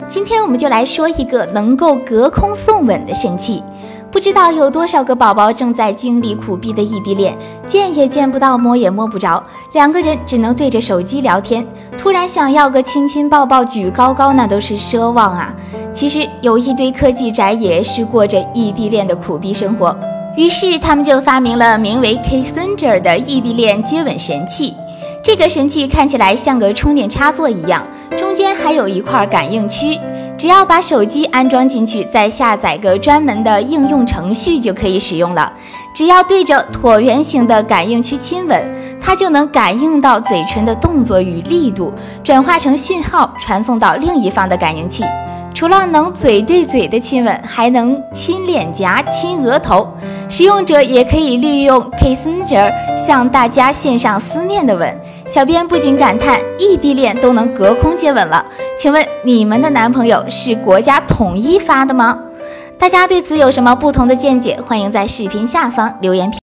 今天我们就来说一个能够隔空送吻的神器。不知道有多少个宝宝正在经历苦逼的异地恋，见也见不到，摸也摸不着，两个人只能对着手机聊天，突然想要个亲亲抱抱举高高，那都是奢望啊。其实有一堆科技宅也是过着异地恋的苦逼生活，于是他们就发明了名为 Kissenger 的异地恋接吻神器。这个神器看起来像个充电插座一样，中间还有一块感应区，只要把手机安装进去，再下载个专门的应用程序就可以使用了。只要对着椭圆形的感应区亲吻，它就能感应到嘴唇的动作与力度，转化成讯号传送到另一方的感应器。除了能嘴对嘴的亲吻，还能亲脸颊、亲额头。使用者也可以利用 Kissenger 向大家献上思念的吻。小编不禁感叹，异地恋都能隔空接吻了，请问你们的男朋友是国家统一发的吗？大家对此有什么不同的见解？欢迎在视频下方留言评论。